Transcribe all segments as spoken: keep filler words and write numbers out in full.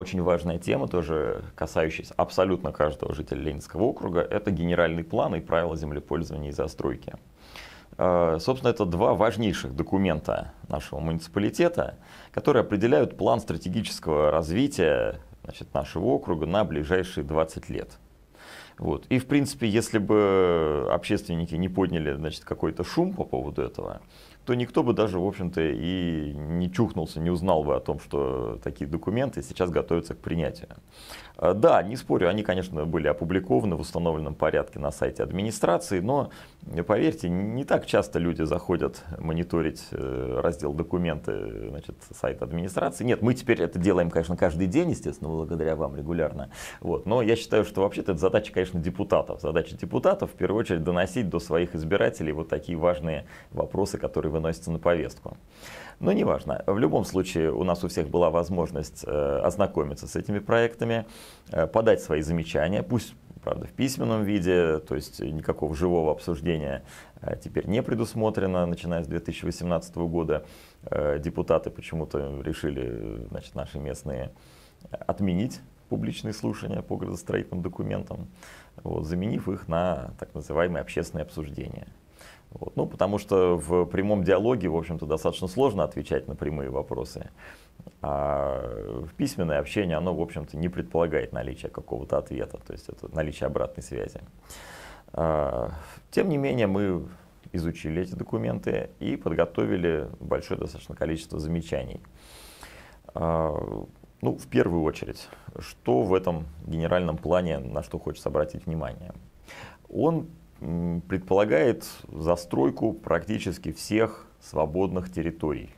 очень важная тема, тоже касающаяся абсолютно каждого жителя Ленинского округа, это генеральный план и правила землепользования и застройки. Собственно, это два важнейших документа нашего муниципалитета, которые определяют план стратегического развития, значит, нашего округа на ближайшие двадцать лет. Вот. И, в принципе, если бы общественники не подняли, значит, какой-то шум по поводу этого, то никто бы даже, в общем-то, и не чухнулся, не узнал бы о том, что такие документы сейчас готовятся к принятию. Да, не спорю, они, конечно, были опубликованы в установленном порядке на сайте администрации, но, поверьте, не так часто люди заходят мониторить раздел «Документы», значит, сайта администрации. Нет, мы теперь это делаем, конечно, каждый день, естественно, благодаря вам регулярно. Вот. Но я считаю, что вообще-то это задача, конечно, депутатов. Задача депутатов, в первую очередь, доносить до своих избирателей вот такие важные вопросы, которые выносятся на повестку. Но неважно. В любом случае у нас у всех была возможность э, ознакомиться с этими проектами, э, подать свои замечания, пусть, правда, в письменном виде, то есть никакого живого обсуждения э, теперь не предусмотрено, начиная с две тысячи восемнадцатого года. Э, депутаты почему-то решили, значит, наши местные отменить публичные слушания по градостроительным документам, вот, заменив их на так называемые общественные обсуждения. Вот. Ну, потому что в прямом диалоге, в общем-то, достаточно сложно отвечать на прямые вопросы. А в письменное общение, оно, в общем-то, не предполагает наличие какого-то ответа, то есть это наличие обратной связи. А, тем не менее, мы изучили эти документы и подготовили большое достаточно количество замечаний. А, ну, в первую очередь, что в этом генеральном плане, на что хочется обратить внимание? Он предполагает застройку практически всех свободных территорий.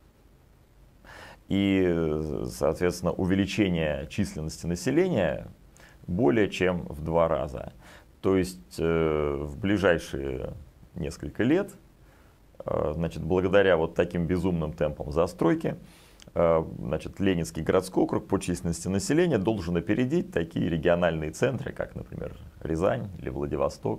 И, соответственно, увеличение численности населения более чем в два раза. То есть э, в ближайшие несколько лет, э, значит, благодаря вот таким безумным темпам застройки, э, значит, Ленинский городской округ по численности населения должен опередить такие региональные центры, как, например, Рязань или Владивосток.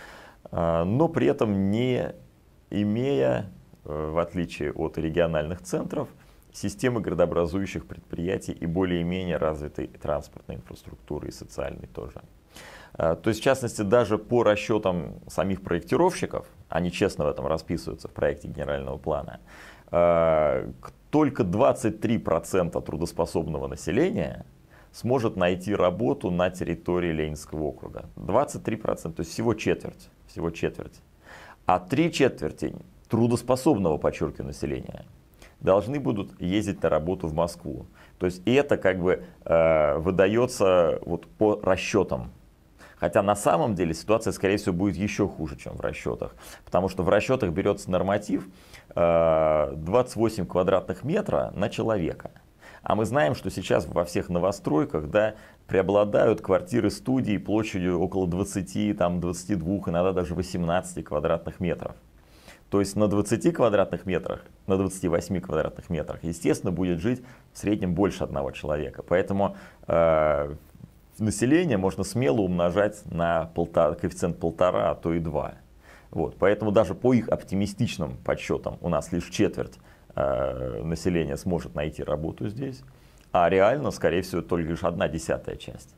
Но при этом не имея, в отличие от региональных центров, системы градообразующих предприятий и более-менее развитой транспортной инфраструктуры и социальной тоже. То есть, в частности, даже по расчетам самих проектировщиков, они честно в этом расписываются в проекте генерального плана, только двадцать три процента трудоспособного населения сможет найти работу на территории Ленинского округа. двадцать три процента, то есть всего четверть. Всего четверть. А три четверти трудоспособного, подчеркиваю, населения должны будут ездить на работу в Москву. То есть и это как бы э, выдается вот по расчетам. Хотя на самом деле ситуация, скорее всего, будет еще хуже, чем в расчетах. Потому что в расчетах берется норматив э, двадцать восемь квадратных метра на человека. А мы знаем, что сейчас во всех новостройках, да, преобладают квартиры-студии площадью около двадцати, там, двадцати двух, иногда даже восемнадцати квадратных метров. То есть на двадцати квадратных метрах, на двадцати восьми квадратных метрах, естественно, будет жить в среднем больше одного человека. Поэтому э, население можно смело умножать на полтора, коэффициент полтора, а то и два. Вот. Поэтому даже по их оптимистичным подсчетам у нас лишь четверть э, населения сможет найти работу здесь. А реально, скорее всего, только лишь одна десятая часть.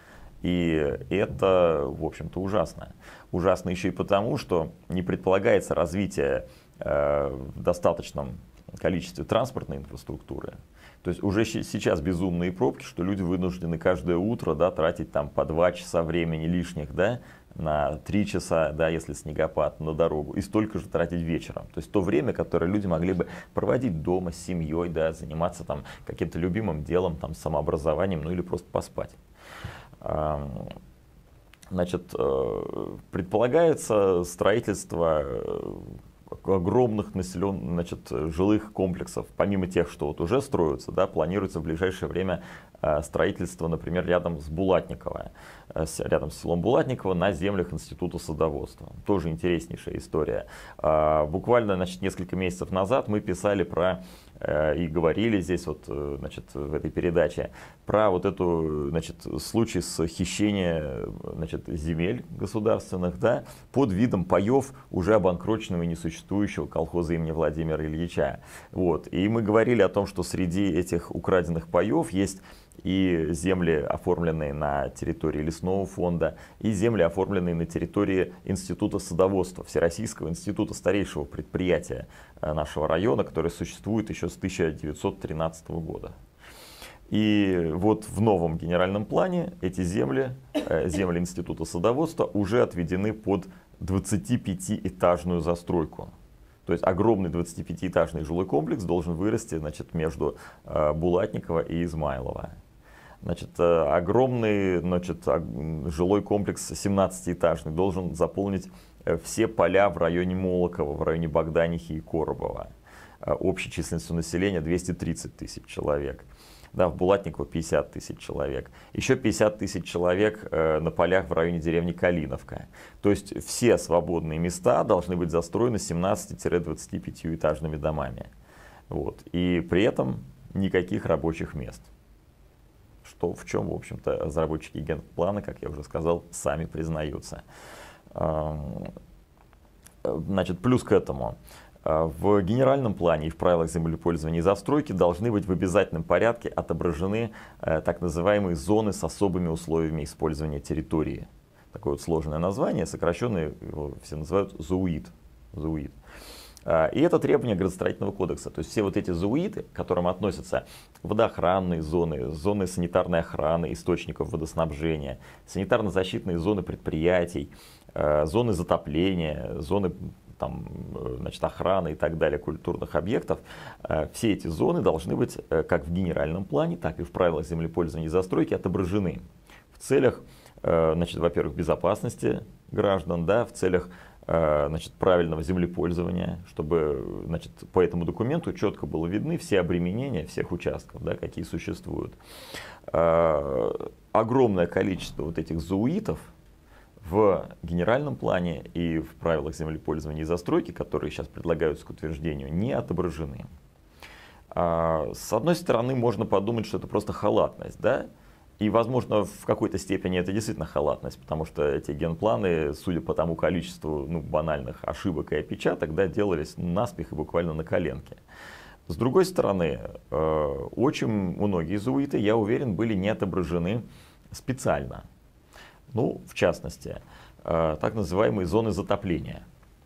И это, в общем-то, ужасно. Ужасно еще и потому, что не предполагается развитие э, в достаточном количестве транспортной инфраструктуры. То есть уже сейчас безумные пробки, что люди вынуждены каждое утро, да, тратить там по два часа времени лишних, да, на три часа, да, если снегопад, на дорогу, и столько же тратить вечером. То есть то время, которое люди могли бы проводить дома с семьей, да, заниматься там каким-то любимым делом, там, самообразованием, ну или просто поспать. Значит, предполагается строительство огромных населенных, значит, жилых комплексов, помимо тех, что вот уже строятся, да, планируется в ближайшее время строительство, например, рядом с Булатниково, рядом с селом Булатниково на землях Института садоводства. Тоже интереснейшая история. Буквально, значит, несколько месяцев назад мы писали про и говорили здесь вот, значит, в этой передаче про вот эту, значит, случай с хищением, значит, земель государственных, да, под видом паев уже обанкроченного и несуществующего колхоза имени Владимира Ильича. Вот. И мы говорили о том, что среди этих украденных паев есть и земли, оформленные на территории лесного фонда, и земли, оформленные на территории Института садоводства, Всероссийского института, старейшего предприятия нашего района, которое существует еще с тысяча девятьсот тринадцатого года. И вот в новом генеральном плане эти земли, земли Института садоводства, уже отведены под двадцатипятиэтажную застройку. То есть огромный двадцатипятиэтажный жилой комплекс должен вырасти, значит, между Булатникова и Измайлова. Значит, огромный, значит, жилой комплекс семнадцатиэтажный должен заполнить все поля в районе Молокова, в районе Богданихи и Коробова. Общей численностью населения двести тридцать тысяч человек. Да, в Булатниково пятьдесят тысяч человек. Еще пятьдесят тысяч человек э, на полях в районе деревни Калиновка. То есть все свободные места должны быть застроены семнадцати-двадцатипятиэтажными домами. Вот. И при этом никаких рабочих мест. Что в чем, в общем-то, разработчики генплана, как я уже сказал, сами признаются. Значит, плюс к этому. В генеральном плане и в правилах землепользования и застройки должны быть в обязательном порядке отображены так называемые зоны с особыми условиями использования территории. Такое вот сложное название, сокращенное его все называют ЗУИД. ЗУИД. И это требование градостроительного кодекса. То есть все вот эти ЗУИДы, к которым относятся водоохранные зоны, зоны санитарной охраны, источников водоснабжения, санитарно-защитные зоны предприятий, зоны затопления, зоны там, значит, охраны и так далее, культурных объектов, все эти зоны должны быть как в генеральном плане, так и в правилах землепользования и застройки отображены в целях, значит, во-первых, безопасности граждан, да, в целях, значит, правильного землепользования, чтобы, значит, по этому документу четко было видны все обременения всех участков, да, какие существуют. Огромное количество вот этих ЗУИТов в генеральном плане и в правилах землепользования и застройки, которые сейчас предлагаются к утверждению, не отображены. С одной стороны, можно подумать, что это просто халатность, да? И, возможно, в какой-то степени это действительно халатность, потому что эти генпланы, судя по тому количеству, ну, банальных ошибок и опечаток, да, делались наспех и буквально на коленке. С другой стороны, очень многие ЗУИТы, я уверен, были не отображены специально. Ну, в частности, так называемые зоны затопления.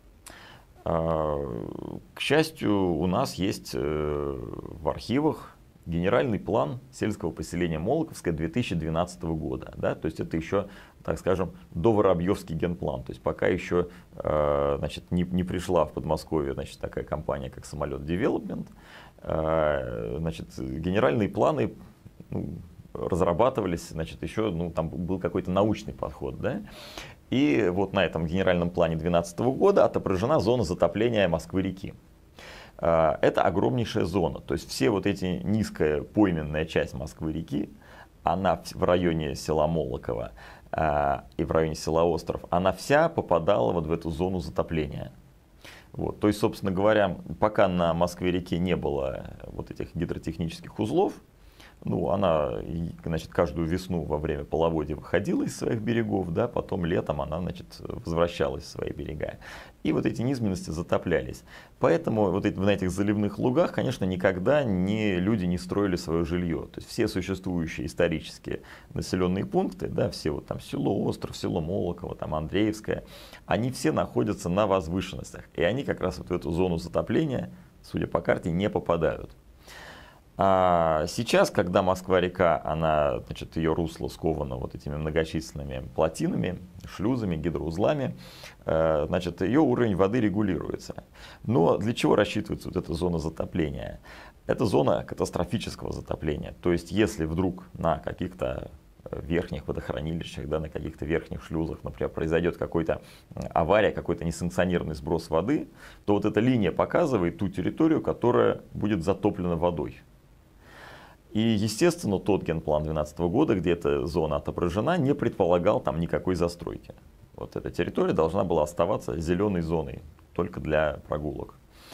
К счастью, у нас есть в архивах генеральный план сельского поселения Молоковское две тысячи двенадцатого года. Да? То есть это еще, так скажем, доворобьевский генплан. То есть пока еще, значит, не, не пришла в Подмосковье, значит, такая компания, как Самолет Девелопмент. Значит, генеральные планы, ну, разрабатывались, значит, еще, ну, там был какой-то научный подход, да. И вот на этом генеральном плане две тысячи двенадцатого года отображена зона затопления Москвы-реки. Это огромнейшая зона, то есть все вот эти низкая пойменная часть Москвы-реки, она в районе села Молоково и в районе села Остров, она вся попадала вот в эту зону затопления. Вот, то есть, собственно говоря, пока на Москве-реке не было вот этих гидротехнических узлов, ну, она, значит, каждую весну во время половодья выходила из своих берегов, да, потом летом она, значит, возвращалась в свои берега. И вот эти низменности затоплялись. Поэтому вот эти, на этих заливных лугах, конечно, никогда не, люди не строили свое жилье. То есть все существующие исторические населенные пункты, да, все вот там село Остров, село Молоково, там Андреевское, они все находятся на возвышенностях. И они как раз вот в эту зону затопления, судя по карте, не попадают. А сейчас, когда Москва-река, она, значит, ее русло сковано вот этими многочисленными плотинами, шлюзами, гидроузлами, значит, ее уровень воды регулируется. Но для чего рассчитывается вот эта зона затопления? Это зона катастрофического затопления. То есть, если вдруг на каких-то верхних водохранилищах, да, на каких-то верхних шлюзах, например, произойдет какая-то авария, какой-то несанкционированный сброс воды, то вот эта линия показывает ту территорию, которая будет затоплена водой. И, естественно, тот генплан две тысячи двенадцатого года, где эта зона отображена, не предполагал там никакой застройки. Вот эта территория должна была оставаться зеленой зоной, только для прогулок.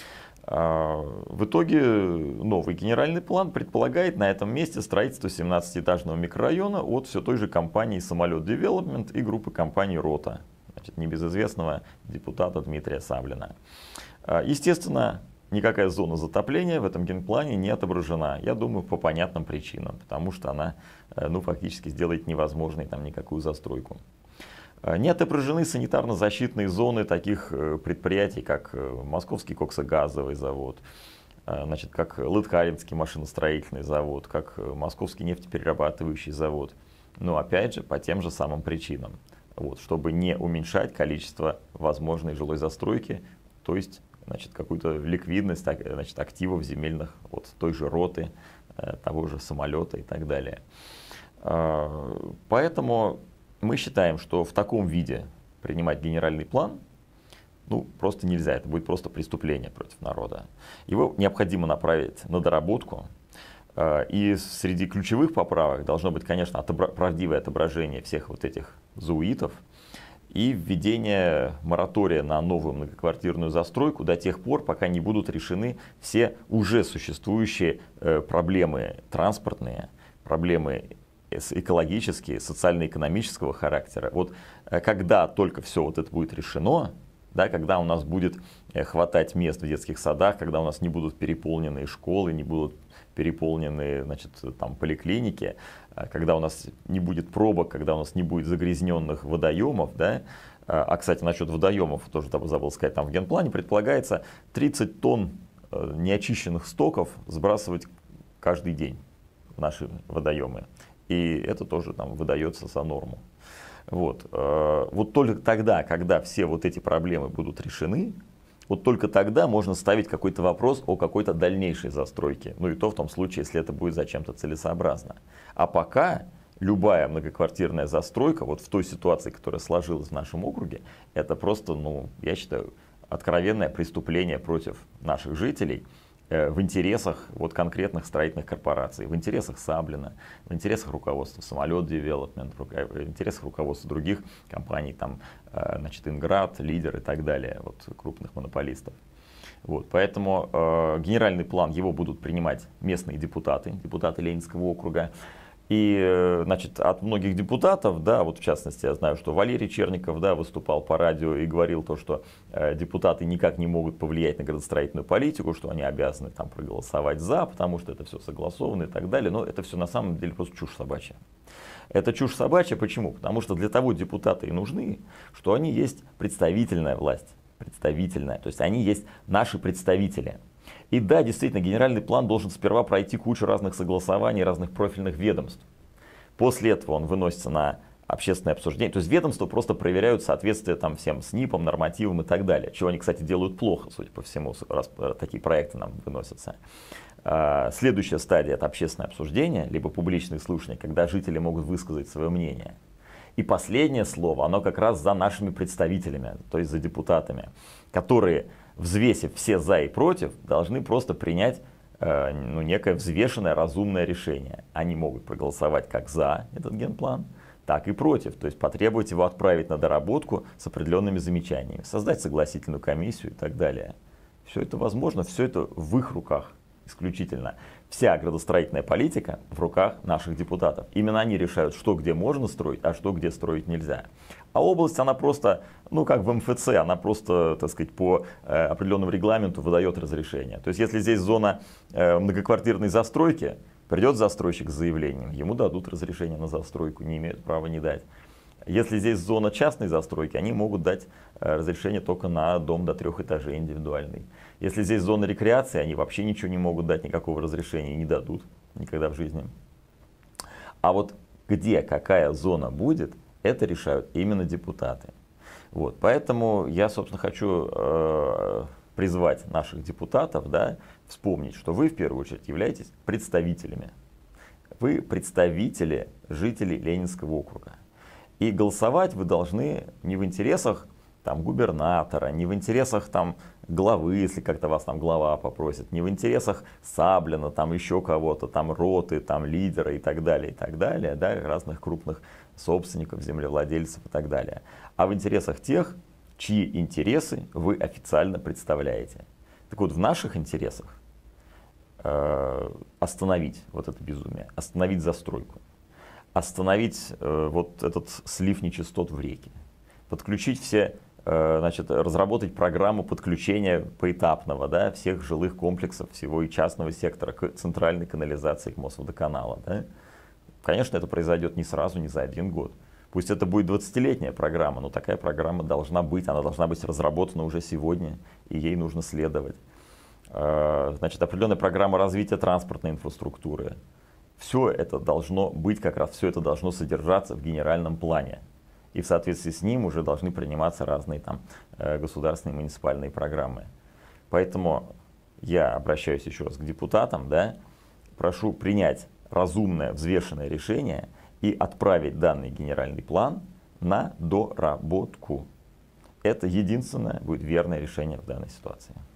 В итоге новый генеральный план предполагает на этом месте строительство семнадцатиэтажного микрорайона от все той же компании «Самолет Девелопмент» и группы компаний «Рота», значит, небезызвестного депутата Дмитрия Саблина. Естественно, никакая зона затопления в этом генплане не отображена. Я думаю, по понятным причинам, потому что она ну, фактически сделает невозможной там никакую застройку. Не отображены санитарно-защитные зоны таких предприятий, как Московский коксогазовый завод, значит, как Лыткаринский машиностроительный завод, как Московский нефтеперерабатывающий завод. Но опять же, по тем же самым причинам. Вот, чтобы не уменьшать количество возможной жилой застройки, то есть значит, какую-то ликвидность значит, активов земельных вот, той же роты, того же самолета и так далее. Поэтому мы считаем, что в таком виде принимать генеральный план ну, просто нельзя, это будет просто преступление против народа. Его необходимо направить на доработку. И среди ключевых поправок должно быть, конечно, отобра- правдивое отображение всех вот этих зауитов и введение моратория на новую многоквартирную застройку до тех пор, пока не будут решены все уже существующие проблемы транспортные, проблемы экологические, социально-экономического характера. Вот когда только все вот это будет решено, да, когда у нас будет хватать мест в детских садах, когда у нас не будут переполнены школы, не будут переполнены, значит, там, поликлиники, когда у нас не будет пробок, когда у нас не будет загрязненных водоемов, да. А, кстати, насчет водоемов, тоже забыл сказать, там в генплане предполагается тридцать тонн неочищенных стоков сбрасывать каждый день в наши водоемы. И это тоже там выдается за норму. Вот. Вот только тогда, когда все вот эти проблемы будут решены, вот только тогда можно ставить какой-то вопрос о какой-то дальнейшей застройке. Ну и то в том случае, если это будет зачем-то целесообразно. А пока любая многоквартирная застройка, вот в той ситуации, которая сложилась в нашем округе, это просто, ну, я считаю, откровенное преступление против наших жителей в интересах вот конкретных строительных корпораций, в интересах Саблина, в интересах руководства Самолет Девелопмент, в интересах руководства других компаний, там, значит, Инград, Лидер и так далее, вот, крупных монополистов. Вот, поэтому э, генеральный план его будут принимать местные депутаты, депутаты Ленинского округа. И, значит, от многих депутатов, да, вот в частности, я знаю, что Валерий Черников, да, выступал по радио и говорил то, что э, депутаты никак не могут повлиять на градостроительную политику, что они обязаны там проголосовать за, потому что это все согласовано и так далее. Но это все на самом деле просто чушь собачья. Это чушь собачья, почему? Потому что для того депутаты и нужны, что они есть представительная власть, представительная, то есть они есть наши представители. И да, действительно, генеральный план должен сперва пройти кучу разных согласований, разных профильных ведомств. После этого он выносится на общественное обсуждение. То есть ведомства просто проверяют соответствие там всем СНИПам, нормативам и так далее. Чего они, кстати, делают плохо, судя по всему, раз такие проекты нам выносятся. Следующая стадия – это общественное обсуждение, либо публичные слушания, когда жители могут высказать свое мнение. И последнее слово, оно как раз за нашими представителями, то есть за депутатами, которые, взвесив все за и против, должны просто принять э, ну, некое взвешенное, разумное решение. Они могут проголосовать как за этот генплан, так и против. То есть потребовать его отправить на доработку с определенными замечаниями, создать согласительную комиссию и так далее. Все это возможно, все это в их руках исключительно. Вся градостроительная политика в руках наших депутатов. Именно они решают, что где можно строить, а что где строить нельзя. А область, она просто, ну как в эм эф цэ, она просто, так сказать, по э, определенному регламенту выдает разрешение. То есть, если здесь зона э, многоквартирной застройки, придет застройщик с заявлением, ему дадут разрешение на застройку, не имеют права не дать. Если здесь зона частной застройки, они могут дать э, разрешение только на дом до трех этажей индивидуальный. Если здесь зона рекреации, они вообще ничего не могут дать, никакого разрешения и не дадут никогда в жизни. А вот где какая зона будет, это решают именно депутаты. Вот, поэтому я, собственно, хочу э, призвать наших депутатов, да, вспомнить, что вы в первую очередь являетесь представителями. Вы представители жителей Ленинского округа. И голосовать вы должны не в интересах там, губернатора, не в интересах там, главы, если как-то вас там глава попросит, не в интересах Саблина, там еще кого-то, там роты, там лидера и так далее, и так далее, да, разных крупных собственников, землевладельцев и так далее, а в интересах тех, чьи интересы вы официально представляете. Так вот, в наших интересах э, остановить вот это безумие, остановить застройку, остановить э, вот этот слив нечистот в реки, подключить все значит, разработать программу подключения поэтапного, да, всех жилых комплексов, всего и частного сектора к центральной канализации, к Мосводоканала. Да. Конечно, это произойдет не сразу, не за один год. Пусть это будет двадцатилетняя программа, но такая программа должна быть, она должна быть разработана уже сегодня, и ей нужно следовать. Значит, определенная программа развития транспортной инфраструктуры. Все это должно быть, как раз все это должно содержаться в генеральном плане. И в соответствии с ним уже должны приниматься разные там государственные и муниципальные программы. Поэтому я обращаюсь еще раз к депутатам, да, прошу принять разумное, взвешенное решение и отправить данный генеральный план на доработку. Это единственное будет верное решение в данной ситуации.